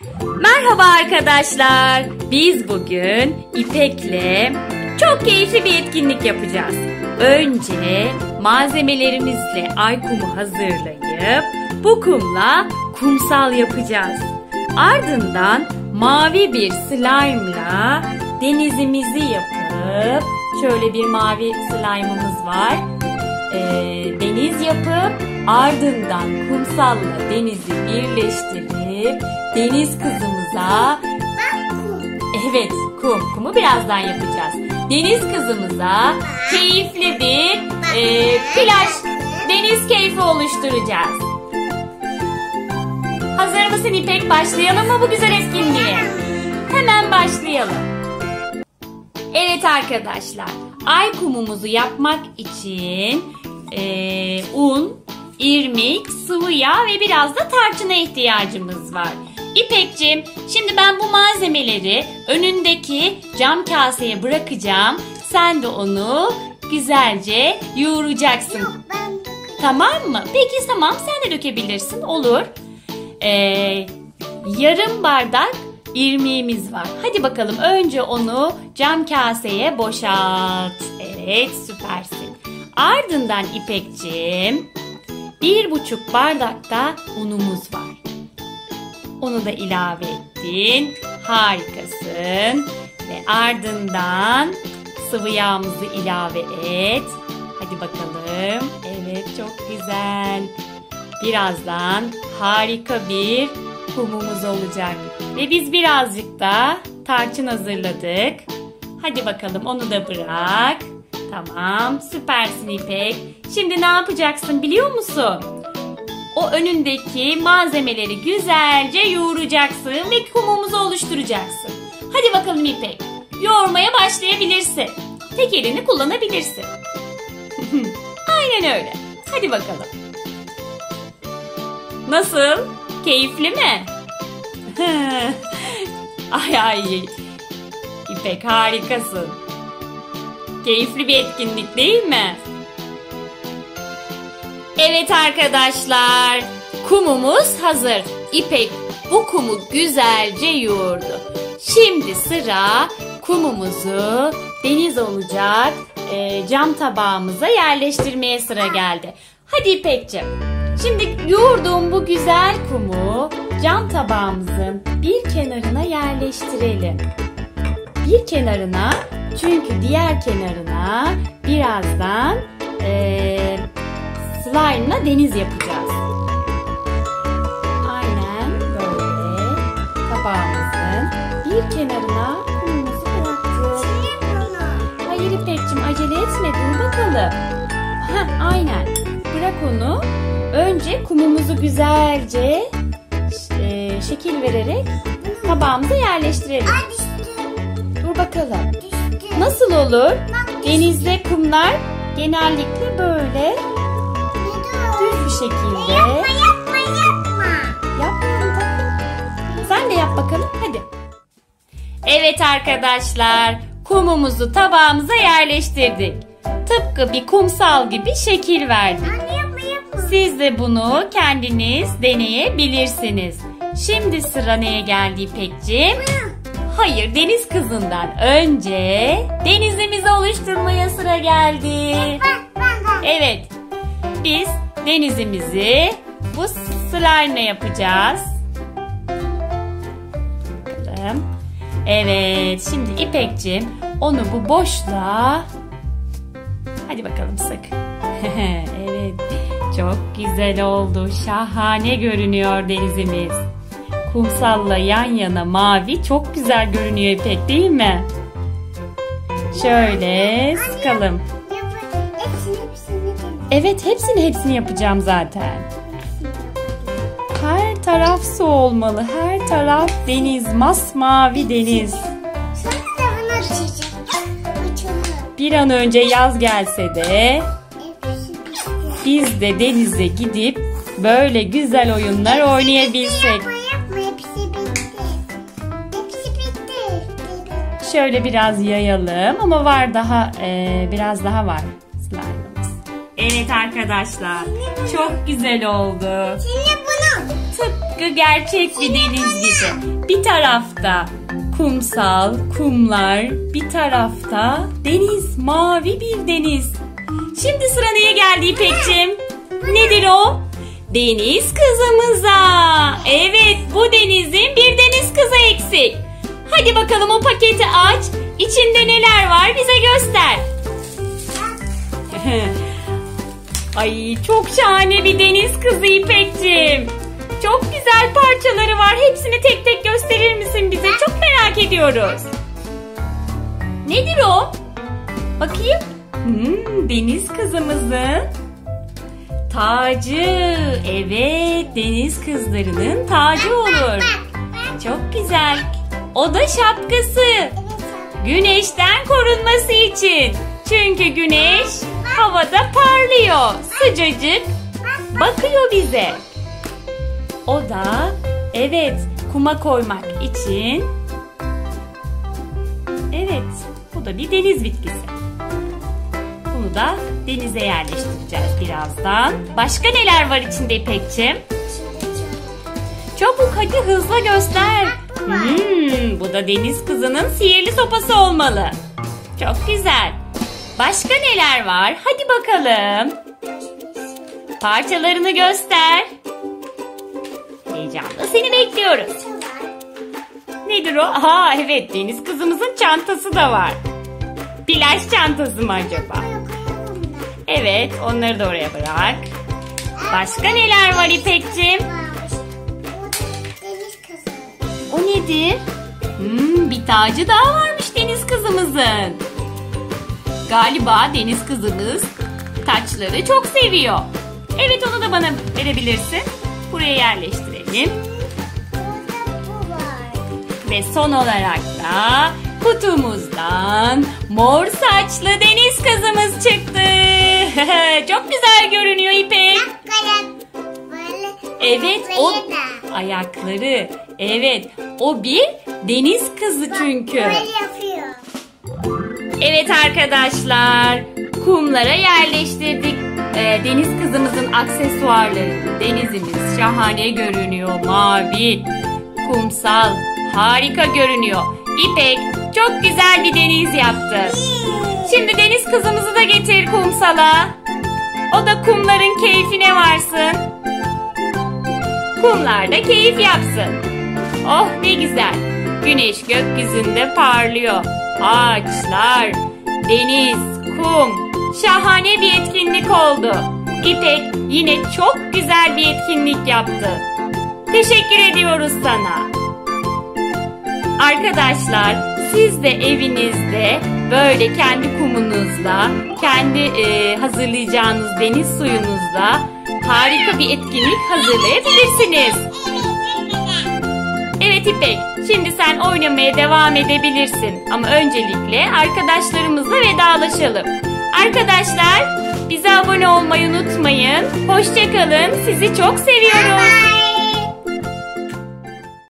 Merhaba arkadaşlar. Biz bugün İpek'le çok keyifli bir etkinlik yapacağız. Önce malzemelerimizle ay kumu hazırlayıp bu kumla kumsal yapacağız. Ardından mavi bir slime'la denizimizi yapıp şöyle bir mavi slime'ımız var. Deniz yapıp ardından kumsalla denizi birleştirip deniz kızımıza kumu birazdan yapacağız. Deniz kızımıza keyifli bir plaj deniz keyfi oluşturacağız. Hazır mısın İpek? Başlayalım mı bu güzel etkinliğe? Hemen başlayalım. Evet arkadaşlar, ay kumumuzu yapmak için un, irmik, sıvı yağ ve biraz da tarçına ihtiyacımız var. İpekciğim, şimdi ben bu malzemeleri önündeki cam kaseye bırakacağım. Sen de onu güzelce yoğuracaksın. Tamam mı? Peki tamam, sen de dökebilirsin. Olur. Yarım bardak irmiğimiz var. Hadi bakalım, önce onu cam kaseye boşalt. Evet, süpersin. Ardından İpekciğim 1,5 bardakta unumuz var. Onu da ilave ettin. Harikasın. Ve ardından sıvı yağımızı ilave et. Hadi bakalım. Evet, çok güzel. Birazdan harika bir kumumuz olacak. Ve biz birazcık da tarçın hazırladık. Hadi bakalım, onu da bırak. Tamam, süpersin İpek. Şimdi ne yapacaksın biliyor musun? O önündeki malzemeleri güzelce yoğuracaksın ve kumumuzu oluşturacaksın. Hadi bakalım İpek. Yoğurmaya başlayabilirsin. Tek elini kullanabilirsin. Aynen öyle. Hadi bakalım. Nasıl? Keyifli mi? Ay İpek, harikasın. Keyifli bir etkinlik değil mi? Evet arkadaşlar, kumumuz hazır. İpek bu kumu güzelce yoğurdu. Şimdi sıra kumumuzu deniz olacak cam tabağımıza yerleştirmeye sıra geldi. Hadi İpekciğim, şimdi yoğurduğum bu güzel kumu cam tabağımızın bir kenarına yerleştirelim. Bir kenarına, çünkü diğer kenarına birazdan slime'la deniz yapacağız. Aynen böyle tabağımızın bir kenarına kumumuzu bıraktık. Hayır İpekciğim, acele etme, dur bakalım. Aynen, bırak onu. Önce kumumuzu güzelce şekil vererek tabağımıza yerleştirelim. Dur bakalım. Nasıl olur? Denizde kumlar genellikle böyle düz bir şekilde. Yapma. Yapmayalım tatlım. Sen de yap bakalım, hadi. Evet arkadaşlar, kumumuzu tabağımıza yerleştirdik. Tıpkı bir kumsal gibi şekil verdik. Yapma. Siz de bunu kendiniz deneyebilirsiniz. Şimdi sıra neye geldi İpekciğim? Hayır, deniz kızından önce denizimizi oluşturmaya sıra geldi. Evet, biz denizimizi bu slime'le yapacağız. Bakalım. Evet, şimdi İpekciğim onu bu boşluğa, hadi bakalım sık. Evet, çok güzel oldu. Şahane görünüyor denizimiz. Kumsalla yan yana mavi çok güzel görünüyor İpek, değil mi? Şöyle sıkalım. Evet, hepsini yapacağım zaten. Her taraf su olmalı. Her taraf deniz, masmavi deniz. Bir an önce yaz gelse de biz de denize gidip böyle güzel oyunlar oynayabilsek. Şöyle biraz yayalım ama var daha biraz daha var slime'ımız. Evet arkadaşlar, çok güzel oldu. Şimdi bunu Tıpkı Tıpkı gerçek bir deniz gibi. Bir tarafta kumsal, kumlar, bir tarafta deniz, mavi bir deniz. Şimdi sıra neye geldi İpek'cim? Nedir o? Deniz kızımıza. Evet, bu denizin bir deniz kızı eksik. Hadi bakalım o paketi aç. İçinde neler var bize göster. Ay, çok şahane bir deniz kızı İpek'cim. Çok güzel parçaları var. Hepsini tek tek gösterir misin bize? Çok merak ediyoruz. Nedir o? Bakayım. Deniz kızımızın tacı. Evet, deniz kızlarının tacı olur. Çok güzel. O da şapkası. Güneşten korunması için. Çünkü güneş havada parlıyor. Sıcacık bakıyor bize. O da evet, kuma koymak için. Evet, bu da bir deniz bitkisi. Bunu da denize yerleştireceğiz birazdan. Başka neler var içinde İpek'ciğim? Çabuk hadi, hızla göster. Bu da deniz kızının sihirli sopası olmalı. Çok güzel. Başka neler var? Hadi bakalım. Parçalarını göster. Heyecanla seni bekliyoruz. Nedir o? Aha, evet, deniz kızımızın çantası da var. Plaj çantası mı acaba? Evet, onları da oraya bırak. Başka neler var İpek'ciğim? O nedir? Bir tacı daha varmış deniz kızımızın. Galiba deniz kızımız taçları çok seviyor. Evet, onu da bana verebilirsin. Buraya yerleştirelim. Ve son olarak da kutumuzdan mor saçlı deniz kızımız çıktı. Çok güzel görünüyor İpek. Evet, o ayakları. Evet, o bir deniz kızı çünkü. Evet arkadaşlar, kumlara yerleştirdik deniz kızımızın aksesuarlarını. Denizimiz şahane görünüyor, mavi, kumsal, harika görünüyor. İpek çok güzel bir deniz yaptı. Şimdi deniz kızımızı da getir kumsala. O da kumların keyfine varsın. Kumlarda keyif yapsın. Oh ne güzel. Güneş gökyüzünde parlıyor. Ağaçlar, deniz, kum. Şahane bir etkinlik oldu. İpek yine çok güzel bir etkinlik yaptı. Teşekkür ediyoruz sana. Arkadaşlar, siz de evinizde böyle kendi kumunuzla, kendi hazırlayacağınız deniz suyunuzla harika bir etkinlik hazırlayabilirsiniz. Evet İpek, şimdi sen oynamaya devam edebilirsin. Ama öncelikle arkadaşlarımızla vedalaşalım. Arkadaşlar, bize abone olmayı unutmayın. Hoşça kalın, sizi çok seviyoruz.